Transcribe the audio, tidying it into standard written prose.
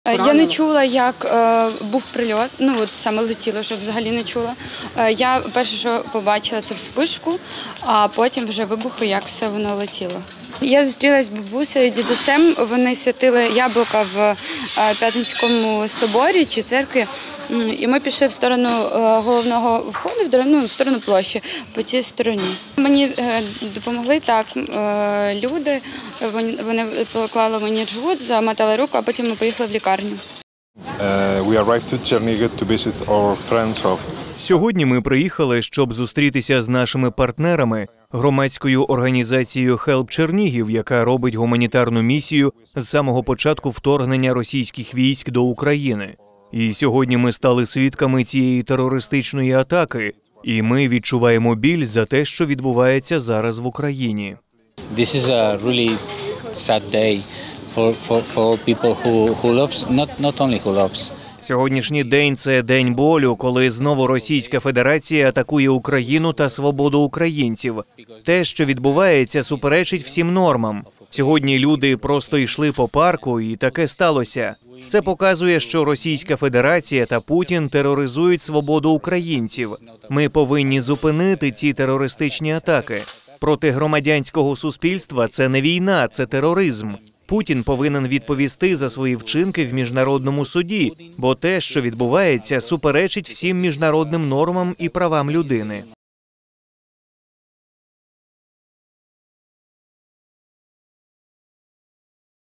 Я не чула, як був прильот, от саме летіло, що взагалі не чула. Я перше, що побачила, це вспишку, а потім вже вибухи, як все воно летіло. Я зустрілася з бабусею і дідусем, вони святили яблука в П'ятницькому соборі чи церкві, і ми пішли в сторону головного входу, в сторону площі, по цій стороні. Мені допомогли так люди, вони поклали мені джгут, замотали руку, а потім ми поїхали в лікарню. Сьогодні ми приїхали, щоб зустрітися з нашими партнерами, громадською організацією Help Чернігів, яка робить гуманітарну місію з самого початку вторгнення російських військ до України. І сьогодні ми стали свідками цієї терористичної атаки, і ми відчуваємо біль за те, що відбувається зараз в Україні. This is a really sad day for people who loves, not only who loves. Сьогоднішній день – це день болю, коли знову Російська Федерація атакує Україну та свободу українців. Те, що відбувається, суперечить всім нормам. Сьогодні люди просто йшли по парку, і таке сталося. Це показує, що Російська Федерація та Путін тероризують свободу українців. Ми повинні зупинити ці терористичні атаки. Проти громадянського суспільства це не війна, це тероризм. Путін повинен відповісти за свої вчинки в міжнародному суді, бо те, що відбувається, суперечить всім міжнародним нормам і правам людини.